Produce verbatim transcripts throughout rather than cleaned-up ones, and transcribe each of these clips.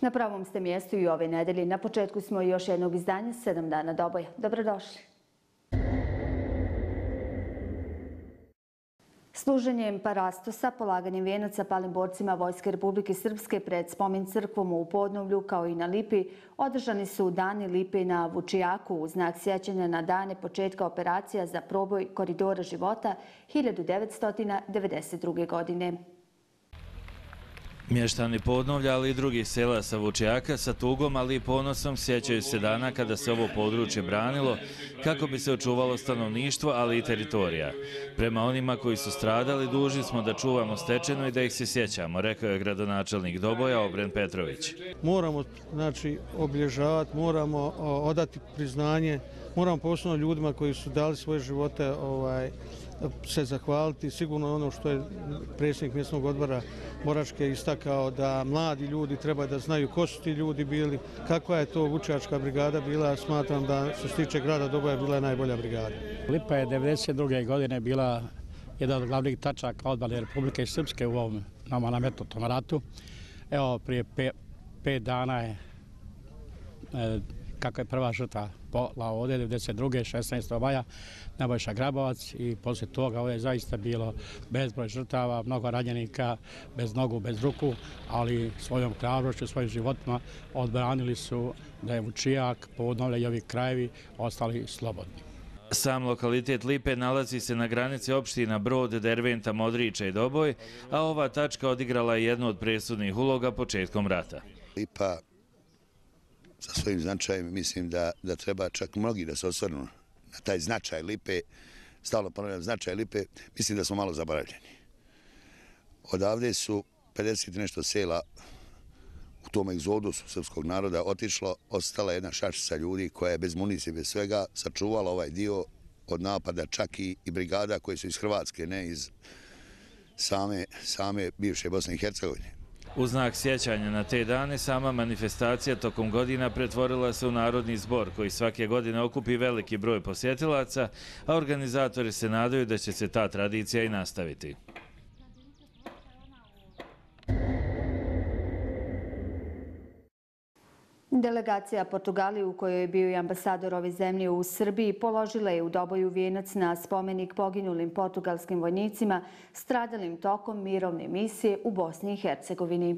Na pravom ste mjestu i ove nedelje. Na početku smo još jednog izdanja sedam dana Doboja. Dobrodošli. Služenjem parastosa, polaganjem vijenaca palim borcima Vojske Republike Srpske pred spomen crkvom u Podnovlju kao i na Lipi održani su dani Lipe na Vučijaku u znak sjećanja na dane početka operacija za proboj koridora života hiljadu devetsto devedeset druge. godine. Mještani Podnovlja, ali i drugih sela sa Vučijaka sa tugom, ali i ponosom sjećaju se dana kada se ovo područje branilo kako bi se očuvalo stanovništvo, ali i teritorija. Prema onima koji su stradali, dužni smo da čuvamo stečeno i da ih se sjećamo, rekao je gradonačelnik Doboja Obren Petrović. Moramo znači obilježavati, moramo odati priznanje, moramo posebno ljudima koji su dali svoje živote ovaj, se zahvaliti. Sigurno ono što je predsjednik mjesnog odbora Moračke istakao, da mladi ljudi treba da znaju ko su ti ljudi bili, kakva je to Vučijačka brigada bila. Smatram da što se tiče grada Doboja bila je najbolja brigada. Lipa je devedeset druge. godine bila jedna od glavnih tačaka odbrane Republike Srpske u ovom nama nametnutom ratu. Evo, prije pe, pet dana je e, kako je prva žrtva pola ovdje, devedeset druge. šesnaestog maja, Nebojša Grabovac, i poslije toga ovdje je zaista bilo bezbroj žrtava, mnogo ranjenika, bez nogu, bez ruku, ali svojom hrabrošću, svojim životima odbranili su da je Vučijak, Podnovlje i ovi krajevi ostali slobodni. Sam lokalitet Lipe nalazi se na granici opština Brod, Derventa, Modriča i Doboj, a ova tačka odigrala je jednu od presudnih uloga početkom rata. Lipa sa svojim značajem, mislim da, da treba čak mnogi da se osvrnu na taj značaj Lipe, stalno ponavljam značaj Lipe, mislim da smo malo zaboravljeni. Odavde su pedeset nešto sela u tom egzodusu srpskog naroda otišlo, ostala jedna šačica ljudi koja je bez municije, bez svega sačuvala ovaj dio od napada, čak i, i brigada koje su iz Hrvatske, ne iz same, same bivše Bosne i Hercegovine. U znak sjećanja na te dane, sama manifestacija tokom godina pretvorila se u narodni zbor koji svake godine okupi veliki broj posjetilaca, a organizatori se nadaju da će se ta tradicija i nastaviti. Delegacija Portugalije, u kojoj je bio i ambasador ove zemlje u Srbiji, položila je u Doboju vijenac na spomenik poginulim portugalskim vojnicima stradalim tokom mirovne misije u Bosni i Hercegovini.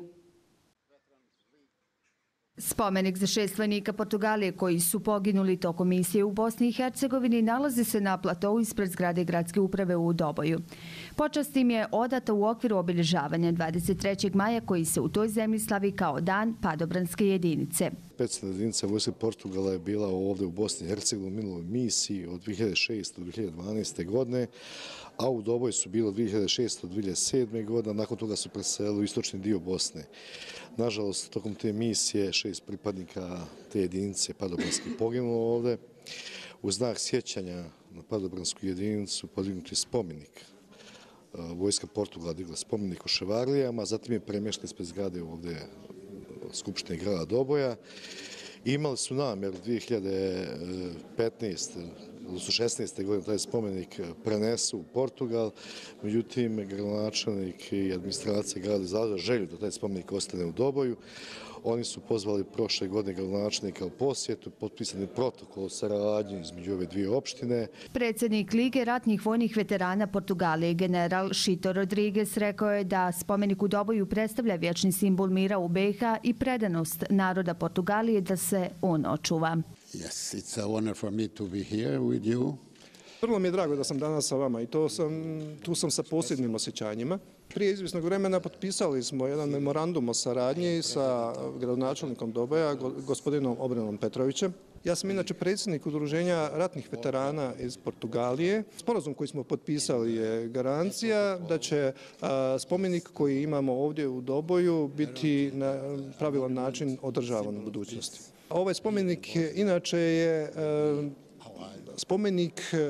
Spomenik za šest vojnika Portugalije koji su poginuli tokom misije u Bosni i Hercegovini nalazi se na platou ispred zgrade gradske uprave u Doboju. Počast im je odata u okviru obilježavanja dvadeset trećeg maja koji se u toj zemlji slavi kao dan padobranske jedinice. Specijalna jedinica Vojske Portugala je bila ovdje u Bosni i Hercegovini u minuloj misiji od dvije hiljade šeste do dvije hiljade dvanaeste. godine, a u Doboju su bilo dvije hiljade šeste do dvije hiljade sedme. godine, nakon toga su preselili u istočni dio Bosne. Nažalost, tokom te misije šest pripadnika te jedinice padobranske poginulo ovdje. U znak sjećanja na padobransku jedinicu podignut je spomenik. Vojska Portugala digla spomenik u Ševarlijama, zatim je premješten ispred zgrade ovdje Skupštine grada Doboja. Imali su namjer dvije hiljade petnaeste. odnosno šesnaeste. godine taj spomenik prenesu u Portugal, međutim gradonačelnik i administracija grada izrazila želju da taj spomenik ostane u Doboju. Oni su pozvali prošle godine gradonačelnika u posjetu, potpisani protokol o saradnji između ove dvije opštine. Predsjednik Lige ratnih vojnih veterana Portugalije, general Šito Rodriguez, rekao je da spomenik u Doboju predstavlja vječni simbol mira u be i ha i predanost naroda Portugalije da se on očuva. Yes, it's a honor for me to be here with you. Vrlo mi je drago da sam danas sa vama i to sam, tu sam sa posebnim osjećanjima. Prije izvjesnog vremena potpisali smo jedan memorandum o saradnji sa gradonačelnikom Doboja, gospodinom Obrenom Petrovićem. Ja sam inače predsjednik Udruženja ratnih veterana iz Portugalije. Sporazum koji smo potpisali je garancija da će a, spomenik koji imamo ovdje u Doboju biti na pravilan način održavan u budućnosti. Ovaj spomenik inače je a, spomenik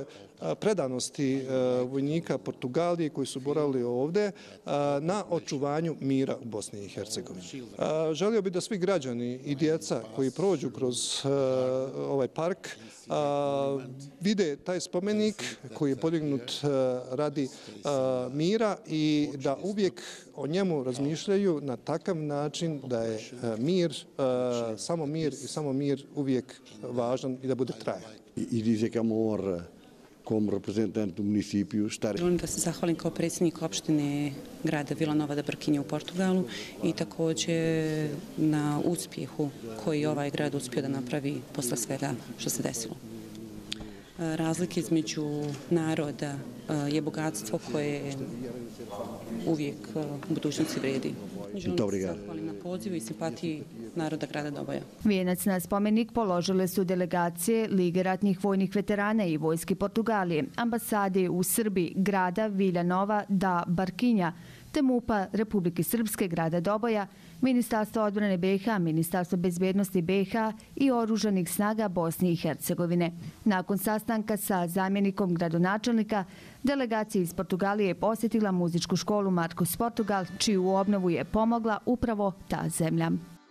predanosti vojnika Portugalije koji su boravili ovdje na očuvanju mira u Bosni i Hercegovini. Želio bih da svi građani i djeca koji prođu kroz ovaj park vide taj spomenik koji je podignut radi mira i da uvijek o njemu razmišljaju na takav način da je mir, samo mir i samo mir uvijek važan i da bude trajan. I dice que amor como representante do município estar. Želim da se zahvalim kao predsjednik opštine grada Vila Nova da Brkinje u Portugalu i također na uspjehu koji ovaj grad uspio da napravi posle svega što se desilo. Razlike između naroda je bogatstvo koje uvijek u budućnosti vredi. Želim da se zahvalim na pozivu i simpatiji naroda grada Doboja. Vijenac na spomenik položile su delegacije Lige ratnih vojnih veterana i Vojske Portugalije, ambasade u Srbiji, grada Vila Nova da Barkinja, te MUP-a Republike Srpske grada Doboja, Ministarstvo odbrane B i H, Ministarstvo bezbednosti B i H i Oružanih snaga Bosne i Hercegovine. Nakon sastanka sa zamjenikom gradonačelnika, delegacija iz Portugalije je posjetila muzičku školu Marcos Portugal, čiju obnovu je pomogla upravo ta zemlja.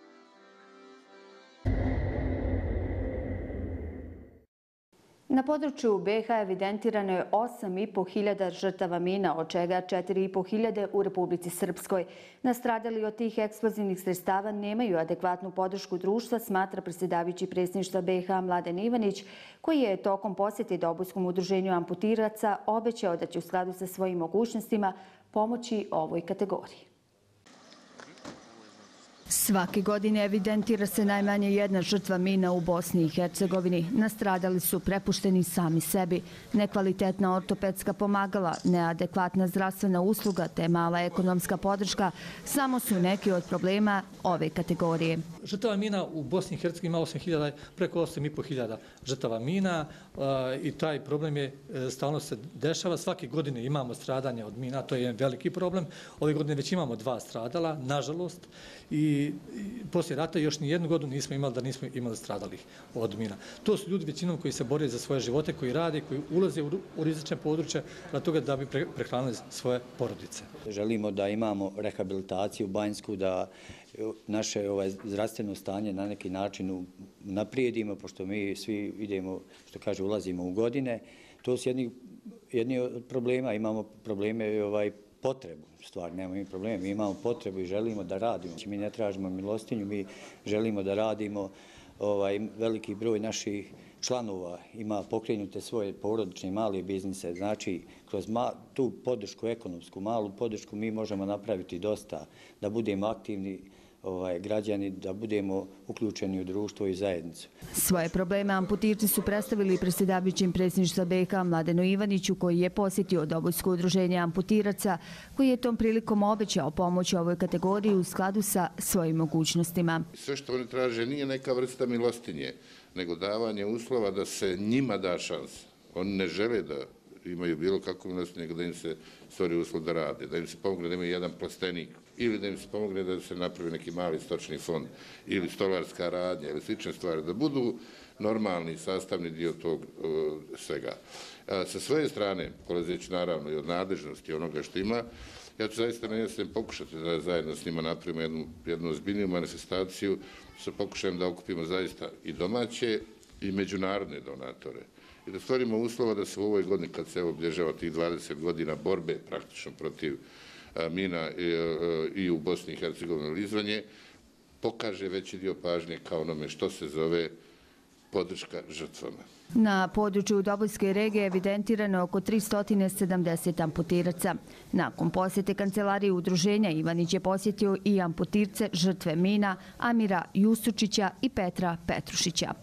Na području B i H evidentirano je osam i po hiljada žrtava mina, od čega četiri i po hiljade u Republici Srpskoj. Nastradali od tih eksplozivnih sredstava nemaju adekvatnu podršku društva, smatra predsjedavajući predsjedništva B i H Mladen Ivanić, koji je tokom posjete Dobojskom udruženju amputiraca obećao da će u skladu sa svojim mogućnostima pomoći ovoj kategoriji. Svake godine evidentira se najmanje jedna žrtva mina u Bosni i Hercegovini. Nastradali su prepušteni sami sebi. Nekvalitetna ortopedska pomagala, neadekvatna zdravstvena usluga te mala ekonomska podrška samo su neki od problema ove kategorije. Žrtava mina u Bosni i Hercegovini ima osam hiljada, preko osam i po hiljada žrtava mina i taj problem je stalno se dešava. Svake godine imamo stradanje od mina, to je jedan veliki problem. Ove godine već imamo dva stradala, nažalost, i poslije rata još ni jednu godinu nismo imali da nismo imali stradalih od mina. To su ljudi većinom koji se bore za svoje živote, koji rade, koji ulaze u rizične područje radi toga da bi prehranili svoje porodice. Želimo da imamo rehabilitaciju banjsku, da naše ovaj, zdravstveno stanje na neki način naprijedimo, pošto mi svi idemo, što kaže, ulazimo u godine. To su jedni, jedni od problema, imamo probleme ovaj, potrebu, stvar, nemamo mi problema, mi imamo potrebu i želimo da radimo. Mi ne tražimo milostinju, mi želimo da radimo. Ovaj, veliki broj naših članova ima pokrenute svoje porodične male biznise, znači kroz ma, tu podršku, ekonomsku malu podršku mi možemo napraviti dosta, da budemo aktivni ovaj, građani, da budemo uključeni u društvo i zajednicu. Svoje probleme amputirci su predstavili predsjedavajućim predsjedništva B i H Mladenu Ivaniću, koji je posjetio Dobojsko udruženje amputiraca, koji je tom prilikom obećao pomoć ovoj kategoriji u skladu sa svojim mogućnostima. Sve što oni traže nije neka vrsta milostinje, nego davanje uslova da se njima da šansa. Oni ne žele da imaju bilo kakvu milostinje, nego da im se stvori uslov da rade, da im se pomogne da imaju jedan plastenik, ili da im se pomogne da se napravi neki mali stočni fond, ili stolarska radnja, ili slične stvari, da budu normalni sastavni dio tog uh, svega. A, sa svoje strane, polazeći naravno i od nadležnosti onoga što ima, ja ću zaista na jesen pokušati da zajedno s njima napravimo jednu, jednu ozbiljniju manifestaciju sa pokušajem da okupimo zaista i domaće i međunarodne donatore i da stvorimo uslova da se u ovoj godini, kad se obilježava tih dvadeset godina borbe praktično protiv a, mina i, a, i u Bosni i Hercegovini izvanje, pokaže veći dio pažnje kao onome što se zove podrška žrtvama. Na području Dobojske regije evidentirano je oko tristo sedamdeset amputiraca. Nakon posjete kancelarije udruženja, Ivanić je posjetio i amputirce žrtve mina Amira Jusučića i Petra Petrušića.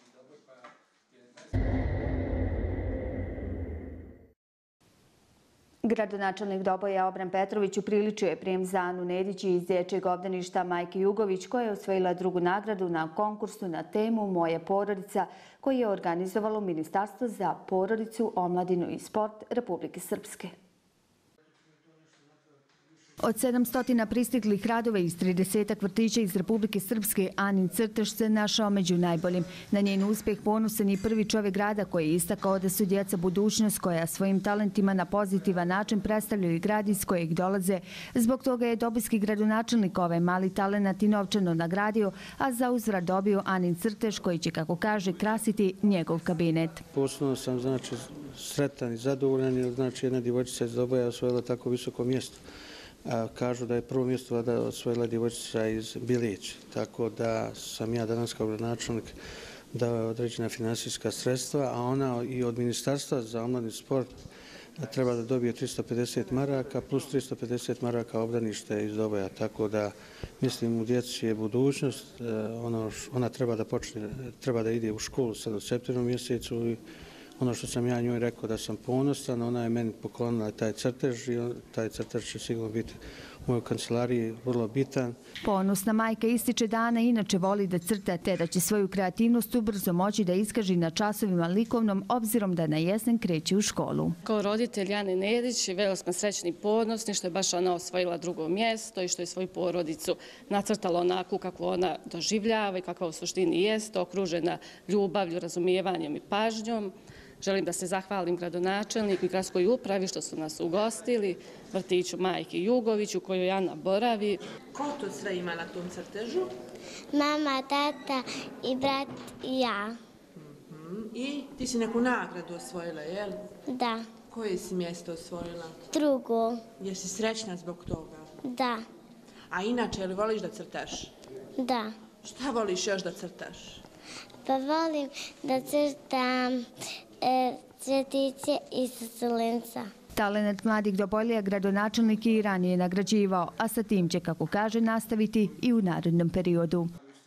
Gradonačelnik Doboja Obran Petrović upriličio je prijem za Anu Nedić iz dječjeg obdaništa Majke Jugović, koja je osvojila drugu nagradu na konkursu na temu Moja porodica, koji je organizovalo Ministarstvo za porodicu, omladinu i sport Republike Srpske. Od sedamsto pristiglih radova iz tridesetak vrtića iz Republike Srpske, Anin crtež se našao među najboljim. Na njen uspjeh ponosan je prvi čovjek grada koji je istakao da su djeca budućnost koja svojim talentima na pozitivan način predstavljaju i grad iz kojeg dolaze. Zbog toga je dobojski gradonačelnik ovaj mali talenat i novčano nagradio, a za uzvrat dobio Anin crtež koji će, kako kaže, krasiti njegov kabinet. Posebno sam znači sretan i zadovoljan jer znači jedna djevojčica iz Doboja osvojila tako visoko mjesto. Kažu da je prvo mjesto vada osvojila djevojčica iz Bilić, tako da sam ja danas kao gradonačelnik dao određena finansijska sredstva, a ona i od Ministarstva za omladni sport treba da dobije tristo pedeset maraka plus tristo pedeset maraka obdanište iz Doboja, tako da mislim u djeci je budućnost, ona treba da počne, treba da ide u školu sad u septembru mjesecu i ono što sam ja njoj rekao da sam ponosan, ona je meni poklonila taj crtež i taj crtež će sigurno biti u mojoj kancelariji vrlo bitan. Ponosna majka ističe da Ana inače voli da crta te da će svoju kreativnost ubrzo moći da iskaži na časovima likovnom obzirom da na jesen kreće u školu. Kao roditelj Ane Nedić veoma smo srećni i ponosni što je baš ona osvojila drugo mjesto i što je svoju porodicu nacrtala onako kako ona doživljava i kakva u suštini jest, okružena ljubavlju, razumijevanjem i pažnjom. Želim da se zahvalim gradonačelniku i gradskoj upravi što su nas ugostili, vrtiću Majki Jugović u kojoj Ana boravi. Ko to sve ima na tom crtežu? Mama, tata i brat i ja. I ti si neku nagradu osvojila, jel? Da. Koje si mjesto osvojila? Drugo. Jesi srećna zbog toga? Da. A inače, je li voliš da crtaš? Da. Šta voliš još da crtaš? Pa volim da crtam cvjetiće i susulenca. Talenat mladih Dobojlija gradonačelnik je i ranije nagrađivao, a sa tim će, kako kaže, nastaviti i u narednom periodu.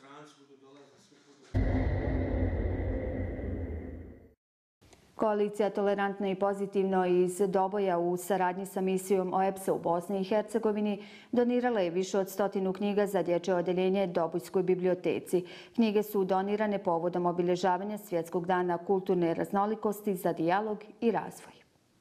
Koalicija Tolerantno i pozitivno iz Doboja u saradnji sa misijom O E P S-a u Bosni i Hercegovini donirala je više od stotinu knjiga za dječje odeljenje Dobojskoj biblioteci. Knjige su donirane povodom obilježavanja Svjetskog dana kulturne raznolikosti za dijalog i razvoj.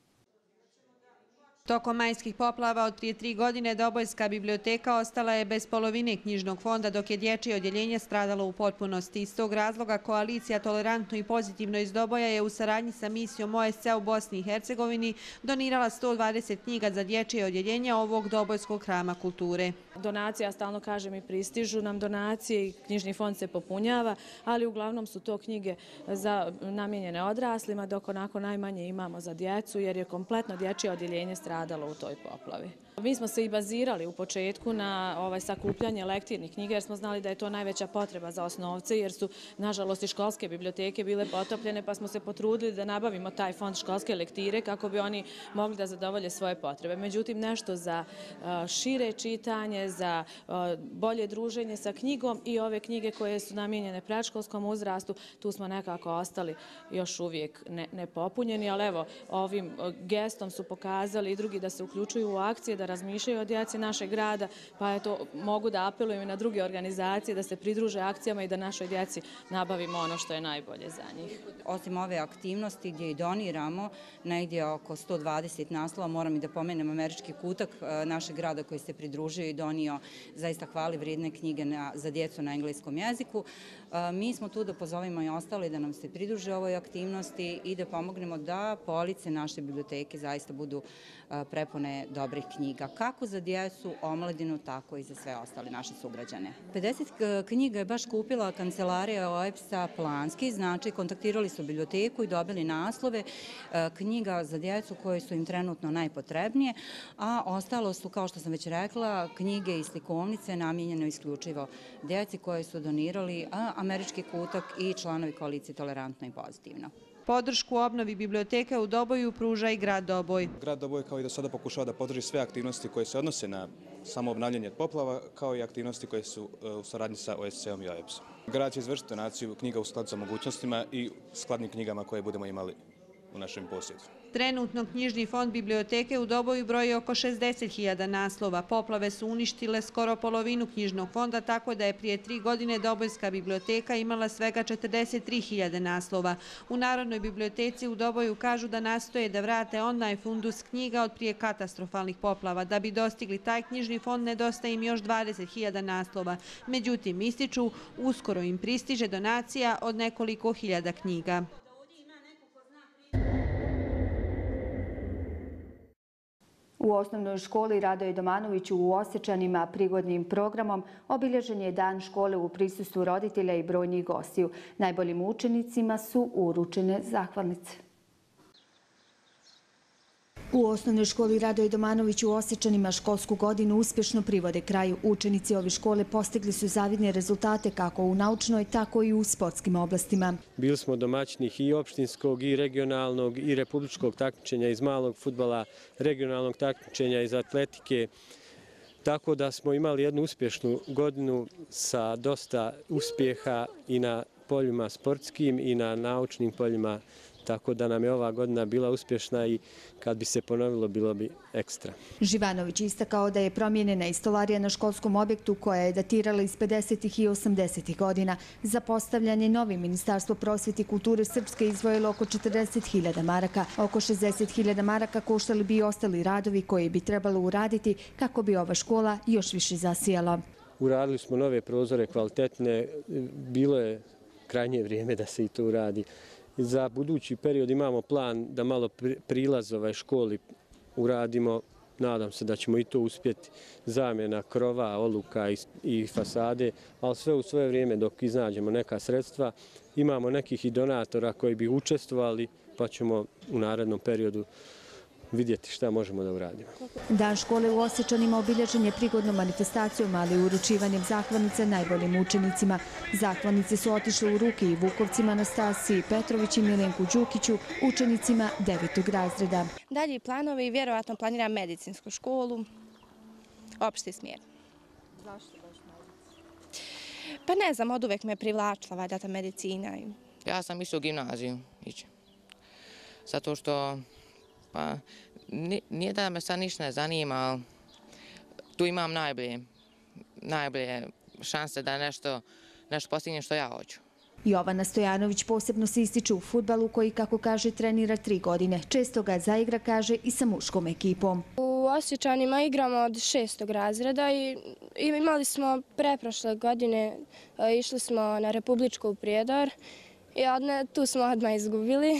Tokom majskih poplava od prije tri godine Dobojska biblioteka ostala je bez polovine knjižnog fonda, dok je dječje odjeljenje stradalo u potpunosti. Iz tog razloga Koalicija Tolerantno i pozitivno iz Doboja je u saradnji sa misijom O E S C-a u Bosni i Hercegovini donirala sto dvadeset knjiga za dječje odjeljenje ovog Dobojskog hrama kulture. Donacija, stalno kažem, i pristižu nam donacije i knjižni fond se popunjava, ali uglavnom su to knjige za namijenjene odraslima, dok onako najmanje imamo za djecu, jer je kompletno dječje odjeljenje stradalo u toj poplavi. Mi smo se i bazirali u početku na ovaj sakupljanje lektirnih knjiga, jer smo znali da je to najveća potreba za osnovce, jer su, nažalost, i školske biblioteke bile potopljene, pa smo se potrudili da nabavimo taj fond školske lektire kako bi oni mogli da zadovolje svoje potrebe. Međutim, nešto za šire čitanje, za bolje druženje sa knjigom i ove knjige koje su namijenjene predškolskom uzrastu, tu smo nekako ostali još uvijek nepopunjeni, ali evo, ovim gestom su pokazali i drugi da se uključuju u akcije, da razmišljaju o djeci našeg grada, pa eto, mogu da apelujem i na druge organizacije da se pridruže akcijama i da našoj djeci nabavimo ono što je najbolje za njih. Osim ove aktivnosti gdje i doniramo negdje oko sto dvadeset naslova, moram i da pomenem Američki kutak našeg grada koji se pridružio i donio zaista hvali vrijedne knjige za djecu na engleskom jeziku. Mi smo tu da pozovemo i ostali da nam se pridruže ovoj aktivnosti i da pomognemo da police naše biblioteke zaista budu prepune dobrih knjiga, kako za djecu, omladinu, tako i za sve ostale naše sugrađane. pedeset knjiga je baš kupila kancelarija O E P S-a Planski, znači kontaktirali su biblioteku i dobili naslove knjiga za djecu koje su im trenutno najpotrebnije, a ostalo su, kao što sam već rekla, knjige i slikovnice namijenjene isključivo djeci koje su donirali Američki kutak i članovi Koalicije Tolerantno i pozitivno. Podršku obnovi biblioteke u Doboju pruža i grad Doboj. Grad Doboj kao i do sada pokušava da podrži sve aktivnosti koje se odnose na samo obnavljanje od poplava, kao i aktivnosti koje su u saradnji sa O E S C-om i O E P S-om. Grad će izvršiti donaciju knjiga u skladu sa mogućnostima i skladnim knjigama koje budemo imali u našem posjedu. Trenutno knjižni fond biblioteke u Doboju broji oko šezdeset hiljada naslova. Poplave su uništile skoro polovinu knjižnog fonda, tako da je prije tri godine Dobojska biblioteka imala svega četrdeset tri hiljade naslova. U Narodnoj biblioteci u Doboju kažu da nastoje da vrate online fundus knjiga od prije katastrofalnih poplava. Da bi dostigli taj knjižni fond nedostaje im još dvadeset hiljada naslova. Međutim, ističu, uskoro im pristiže donacija od nekoliko hiljada knjiga. U osnovnoj školi Radoje Domanoviću u Osečanima prigodnim programom obilježen je dan škole u prisustvu roditelja i brojnih gostiju. Najboljim učenicima su uručene zahvalnice. U osnovnoj školi Radoje Domanović u Osečanima školsku godinu uspješno privode kraju. Učenici ove škole postigli su zavidne rezultate kako u naučnoj, tako i u sportskim oblastima. Bili smo domaćini i opštinskog, i regionalnog, i republičkog takmičenja iz malog fudbala, regionalnog takmičenja iz atletike. Tako da smo imali jednu uspješnu godinu sa dosta uspjeha i na poljima sportskim i na naučnim poljima. Tako da nam je ova godina bila uspješna i kad bi se ponovilo bilo bi ekstra. Živanović istakao da je promijenjena i stolarija na školskom objektu koja je datirala iz pedesetih i osamdesetih godina. Za postavljanje novi Ministarstvo prosvjete i kulture Srpske izdvojilo oko četrdeset hiljada maraka. Oko šezdeset hiljada maraka koštali bi i ostali radovi koji bi trebalo uraditi kako bi ova škola još više zasijala. Uradili smo nove prozore kvalitetne, bilo je krajnje vrijeme da se i to uradi. Za budući period imamo plan da malo prilaz ove školi uradimo. Nadam se da ćemo i to uspjeti. Zamjena krova, oluka i fasade, ali sve u svoje vrijeme dok iznađemo neka sredstva. Imamo nekih i donatora koji bi učestvovali, pa ćemo u narednom periodu vidjeti šta možemo da uradimo. Dan škole u Osečanima obilježen je prigodnom manifestacijom, ali i uručivanjem zahvalnice najboljim učenicima. Zahvalnice su otišle u ruke i Vukovcima Anastasiji Petrović i Milenku Đukiću, učenicima devetog razreda. Dalji planovi, vjerovatno planiram medicinsku školu, opšti smjer. Zašto baš medicina? Pa ne znam, od uvek me privlačila valjda ta medicina. Ja sam išao u gimnaziju ići. Zato što Pa, nije da me sad ništa ne zanima, ali tu imam najbolje, najbolje šanse da nešto, nešto postignem što ja hoću. Jovana Stojanović posebno se ističe u fudbalu koji, kako kaže, trenira tri godine. Često ga zaigra, kaže, i sa muškom ekipom. U Osječanima igramo od šestog razreda i imali smo preprošle godine, išli smo na Republičku u Prijedor i tu smo odmah izgubili.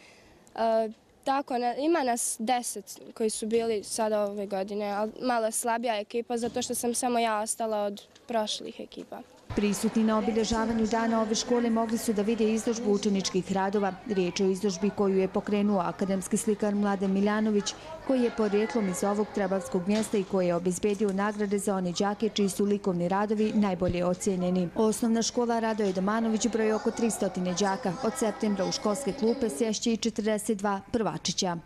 Tako, ima nas deset koji su bili sada ove godine, ali malo slabija ekipa zato što sam samo ja ostala od prošlih ekipa. Prisutni na obilježavanju dana ove škole mogli su da vide izložbu učeničkih radova. Riječ je o izložbi koju je pokrenuo akademski slikar Mladen Miljanović, koji je porijeklom iz ovog trebavskog mjesta i koji je obezbedio nagrade za one đake čiji su likovni radovi najbolje ocijenjeni. Osnovna škola Radoje Domanović broji oko tristo đaka. Od septembra u školske klupe sješće i četrdeset dva prvačića.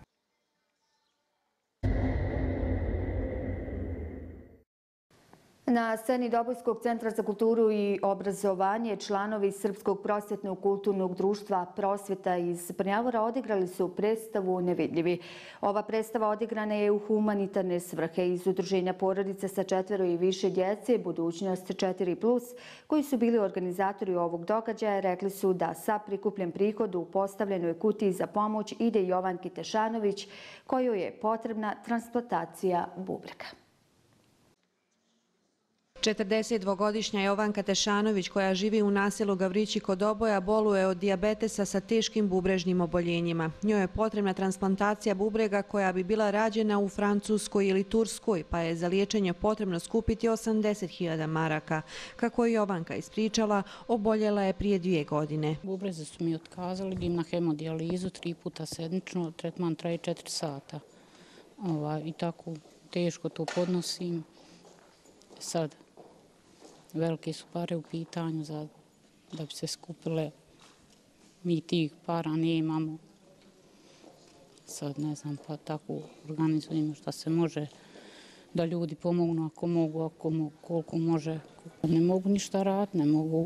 Na sceni Dobojskog centra za kulturu i obrazovanje članovi Srpskog prosvjetnog kulturnog društva Prosvjeta iz Prnjavora odigrali su predstavu Nevidljivi. Ova predstava odigrana je u humanitarne svrhe iz udruženja porodice sa četvero i više djece, Budućnost četiri plus, koji su bili organizatori ovog događaja, rekli su da sa prikupljen prihod u postavljenoj kutiji za pomoć ide Jovanki Tešanović, kojoj je potrebna transplantacija bubrega. četrdesetdvogodišnja Jovanka Tešanović, koja živi u naselju Gavrići kod Doboja, boluje od dijabetesa sa teškim bubrežnim oboljenjima. Njoj je potrebna transplantacija bubrega koja bi bila rađena u Francuskoj ili Turskoj, pa je za liječenje potrebno skupiti osamdeset hiljada maraka. Kako je Jovanka ispričala, oboljela je prije dvije godine. Bubreze su mi otkazali, idem na hemodijalizu tri puta sedmično, tretman traje četiri sata. I tako teško to podnosim. Sad, velike su pare u pitanju da bi se skupile. Mi tih para nemamo. Sad ne znam, pa tako organizujemo što se može da ljudi pomognu ako mogu, ako mogu, koliko može. Ne mogu ništa raditi, ne mogu.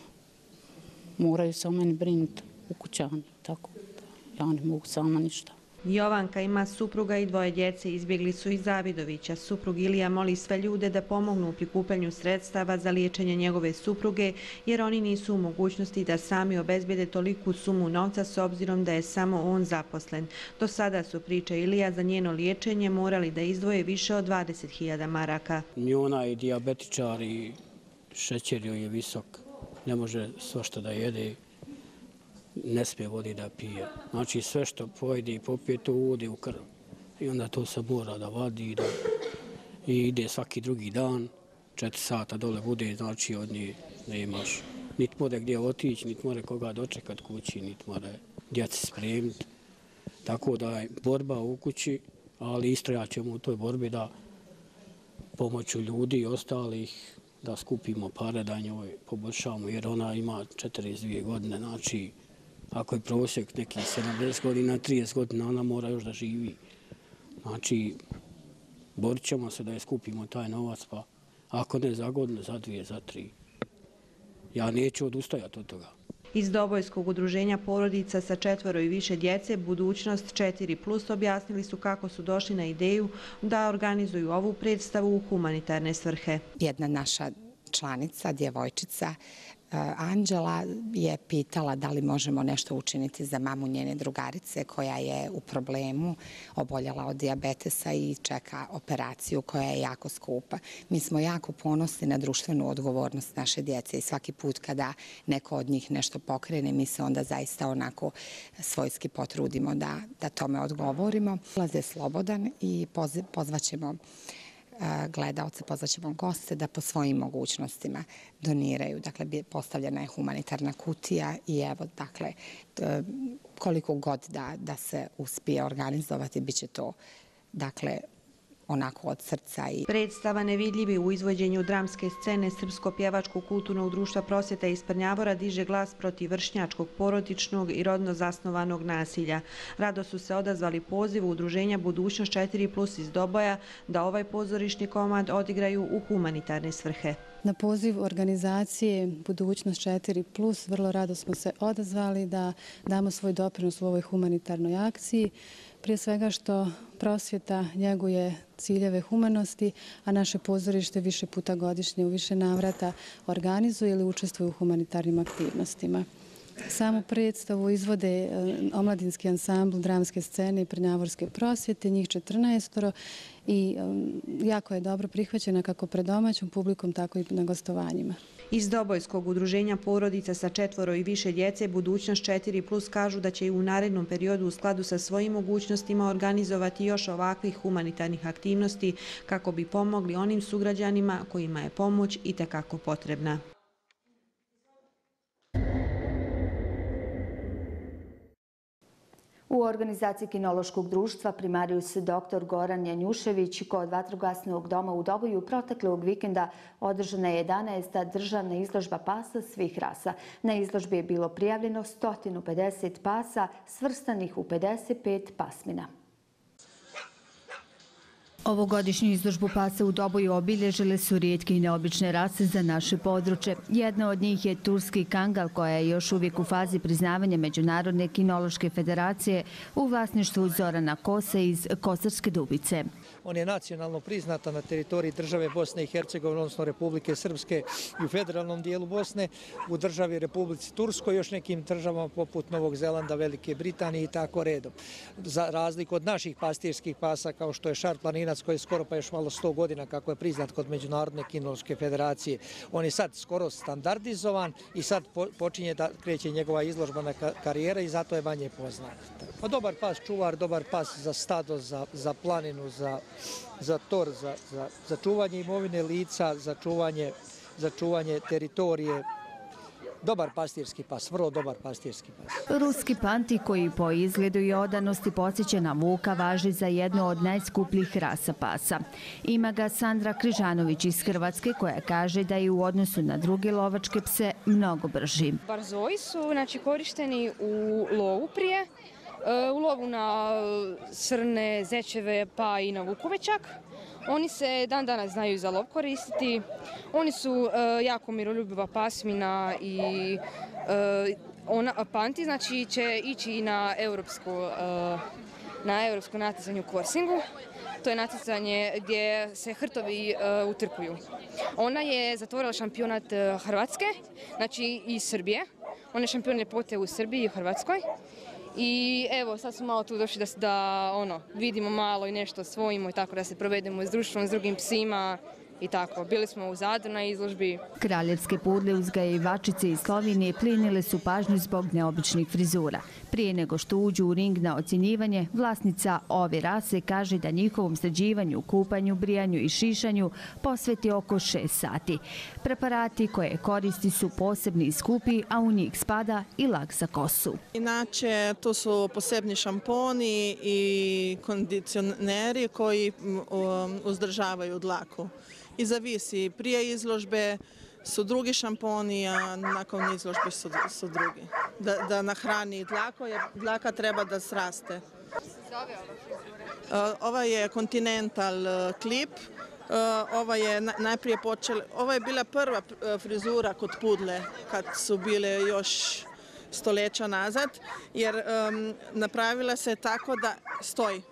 Moraju se o meni brinuti u kućani, tako da ja ne mogu sama ništa. Jovanka ima supruga i dvoje djece, izbjegli su iz Zavidovića. Suprug Ilija moli sve ljude da pomognu u prikupljanju sredstava za liječenje njegove supruge, jer oni nisu u mogućnosti da sami obezbijede toliku sumu novca s obzirom da je samo on zaposlen. Do sada su, priča Ilija, za njeno liječenje morali da izdvoje više od dvadeset hiljada maraka. Ni ona je dijabetičar i šećer joj je visok, ne može svašta da jede, ne smije vodi da pije. Znači sve što pojede i popije to uvodi u krv. I onda to se mora da vadi da, i ide svaki drugi dan, četiri sata dole bude, znači od nje nemaš. Niti more gdje otići, niti more koga dočekat kući, niti more djeci spremiti. Tako da je borba u kući, ali istrajat ćemo u toj borbi da pomoću ljudi i ostalih da skupimo pare da njoj poboljšamo, jer ona ima četrdeset dvije godine, znači ako je prosjek neki sedamdeset godina, trideset godina, ona mora još da živi. Znači, borit ćemo se da je skupimo taj novac, pa ako ne za godinu, za dvije, za tri. Ja neću odustajati od toga. Iz Dobojskog udruženja porodica sa četvoro i više djece Budućnost četiri plus objasnili su kako su došli na ideju da organizuju ovu predstavu u humanitarne svrhe. Jedna naša članica, djevojčica, Anđela je pitala da li možemo nešto učiniti za mamu njene drugarice koja je u problemu, oboljela od dijabetesa i čeka operaciju koja je jako skupa. Mi smo jako ponosni na društvenu odgovornost naše djece i svaki put kada neko od njih nešto pokrene, mi se onda zaista onako svojski potrudimo da, da tome odgovorimo. Ulaz je slobodan i pozvaćemo gledaoce, pozvaćemo goste da po svojim mogućnostima doniraju. Dakle, postavljena je humanitarna kutija i evo, dakle, koliko god da, da se uspije organizovati, bit će to, dakle, onako od srca. I... Predstava Nevidljivi u izvođenju dramske scene Srpsko-pjevačkog kulturnog društva Prosvjeta iz Prnjavora diže glas protiv vršnjačkog, porodičnog i rodno zasnovanog nasilja. Rado su se odazvali pozivu Udruženja Budućnost četiri plus iz Doboja da ovaj pozorišni komad odigraju u humanitarne svrhe. Na poziv organizacije Budućnost četiri plus vrlo rado smo se odazvali da damo svoj doprinos u ovoj humanitarnoj akciji. Prije svega što Prosvjeta njeguje ciljeve humanosti, a naše pozorište više puta godišnje u više navrata organizuje ili učestvuje u humanitarnim aktivnostima. Samu predstavu izvode omladinski ansambl dramske scene i Prnjavorske prosvjete, njih četrnaestoro, i jako je dobro prihvaćena kako pred domaćom publikom, tako i na gostovanjima. Iz Dobojskog udruženja porodica sa četvoro i više djece Budućnost četiri plus kažu da će i u narednom periodu u skladu sa svojim mogućnostima organizovati još ovakvih humanitarnih aktivnosti kako bi pomogli onim sugrađanima kojima je pomoć itekako potrebna. U organizaciji Kinološkog društva primarijus doktor Goran Janjušević kod Vatrogasnog doma u Doboju proteklog vikenda održana je jedanaesta državna izložba pasa svih rasa. Na izložbi je bilo prijavljeno sto pedeset pasa svrstanih u pedeset pet pasmina. Ovogodišnju izložbu pasa u Doboju obilježile su rijetke i neobične rase za naše područje. Jedna od njih je turski kangal, koja je još uvijek u fazi priznavanja Međunarodne kinološke federacije u vlasništvu Zorana Kose iz Kosarske Dubice. On je nacionalno priznata na teritoriji države Bosne i Hercegovine, odnosno Republike Srpske i u federalnom dijelu Bosne, u državi Republici Turskoj, još nekim državama poput Novog Zelanda, Velike Britanije i tako redom. Za razliku od naših pastirskih pasa, kao što je šarplaninac, koji je skoro pa još malo sto godina kako je priznat kod Međunarodne kinološke federacije. On je sad skoro standardizovan i sad počinje da kreće njegova izložbena karijera i zato je manje poznat. Pa dobar pas čuvar, dobar pas za stado, za, za planinu, za, za tor, za, za, za čuvanje imovine lica, za čuvanje, za čuvanje teritorije. Dobar pastirski pas, vrlo dobar pastirski pas. Ruski panti, koji po izgledu i odanosti podsjeća na vuka, važi za jednu od najskupljih rasa pasa. Ima ga Sandra Križanović iz Hrvatske, koja kaže da je u odnosu na druge lovačke pse mnogo brži. Barzoji su znači, korišteni u lovu prije, u lovu na srne, zečeve pa i na vukove čak. Oni se dan danas znaju za lov koristiti. Oni su uh, jako miroljubiva pasmina i uh, ona, panti znači, će ići i na europsko uh, na evropskom natjecanju u Korsingu. To je natjecanje gdje se hrtovi uh, utrkuju. Ona je zatvorila šampionat uh, Hrvatske, znači i Srbije. Ona je šampion ljepote u Srbiji i u Hrvatskoj. I evo, sad smo malo tu došli da, da ono, vidimo malo i nešto osvojimo i tako da se provedemo s društvom, s drugim psima i tako. Bili smo u Zadru na izložbi. Kraljevske pudle uzgajivačice iz Slovenije plinile su pažnju zbog neobičnih frizura. Prije nego što uđu u ring na ocjenjivanje, vlasnica ove rase kaže da njihovom sređivanju, kupanju, brijanju i šišanju posveti oko šest sati. Preparati koje koristi su posebni i skupi, a u njih spada i lak za kosu. Inače, to su posebni šamponi i kondicioneri koji uzdržavaju dlaku. I zavisi, prije izložbe su drugi šamponi, a nakon izložbe su, su drugi. Da, da nahrani dlako, jer dlaka treba da sraste. Ova je Continental klip. Ova je najprije počela, ova je bila prva frizura kod pudle kad su bile još stoljeća nazad, jer um, napravila se tako da stoji.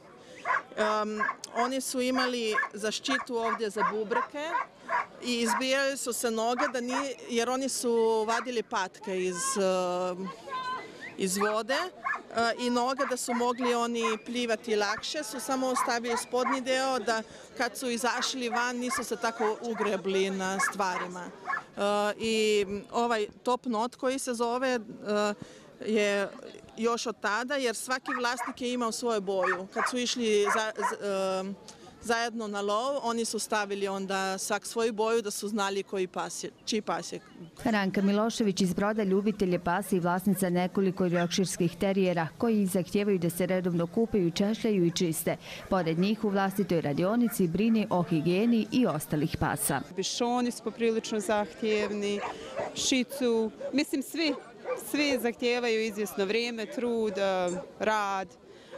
Um, oni su imali zaštitu ovdje za bubreke i izbijali su se noge da nije, jer oni su vadili patke iz, uh, iz vode uh, i noge da su mogli oni plivati lakše, su samo ostavili spodnji deo da kad su izašli van nisu se tako ugrebli na stvarima. Uh, I ovaj top knot koji se zove uh, je još od tada, jer svaki vlasnik je imao svoju boju. Kad su išli za, za, uh, zajedno na lov, oni su stavili onda svak svoju boju da su znali koji pas je, čiji pas je. Ranka Milošević iz Broda ljubitelje pasa i vlasnica nekoliko yorkshirskih terijera koji zahtijevaju da se redovno kupaju, češljaju i čiste. Pored njih u vlastitoj radionici brine o higijeni i ostalih pasa. Bišoni su poprilično zahtjevni, šicu, mislim svi. Svi zahtijevaju izvjesno vrijeme, trud, rad,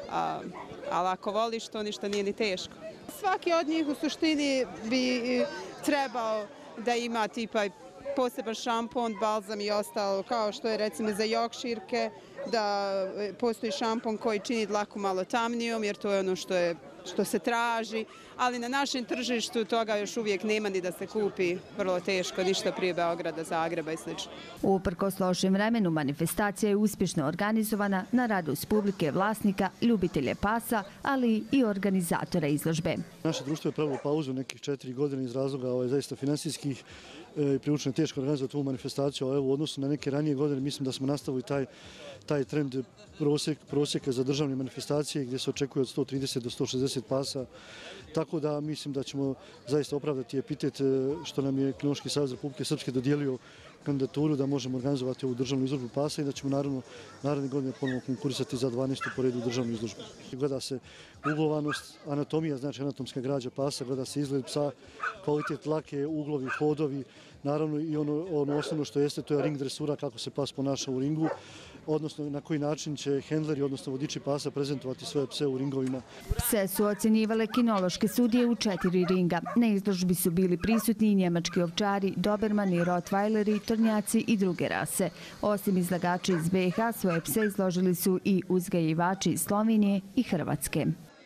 ali ako voliš to ništa nije ni teško. Svaki od njih u suštini bi trebao da ima tipa poseban šampon, balzam i ostalo, kao što je recimo za Yorkshirke, da postoji šampon koji čini dlaku malo tamnijom, jer to je ono što je što se traži, ali na našem tržištu toga još uvijek nema ni da se kupi, vrlo teško, ništa prije Beograda, Zagreba i sl. Uprkos lošem vremenu, manifestacija je uspješno organizovana na radost publike, vlasnika, ljubitelje pasa, ali i organizatora izložbe. Naše društvo je pravilo pauzu nekih četiri godine iz razloga ovaj, zaista finansijskih i prilično teško organizovati ovu manifestaciju, a u odnosu na neke ranije godine mislim da smo nastavili taj, taj trend prosjek, prosjeka za državne manifestacije gdje se očekuje od sto trideset do sto šezdeset pasa. Tako da mislim da ćemo zaista opravdati epitet što nam je Kinološki savez Republike Srpske dodijelio kandidaturu da možemo organizovati ovu državnu izložbu pasa i da ćemo naravno naredne godine ponovno konkurisati za dvanaestu po redu državnu izložbu. Gleda se uglovanost, anatomija, znači anatomska građa pasa, gleda se izgled psa, kvalitet dlake, uglovi, hodovi, naravno i ono, ono osnovno što jeste, to je ring dresura, kako se pas ponaša u ringu, odnosno na koji način će hendleri, odnosno vodiči pasa, prezentovati svoje pse u ringovima. Pse su ocjenjivale kinološke sudije u četiri ringa. Na izložbi su bili prisutni i njemački ovčari, dobermani, rottweileri, tornjaci i druge rase. Osim izlagača iz B i H, svoje pse izložili su i uzgajivači iz Slovenije i Hrvatske.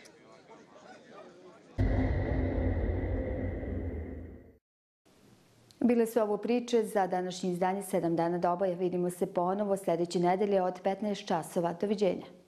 Bile su ovo priče za današnje izdanje sedam dana doboja. Vidimo se ponovo sljedeće nedelje od petnaest časova. Doviđenja.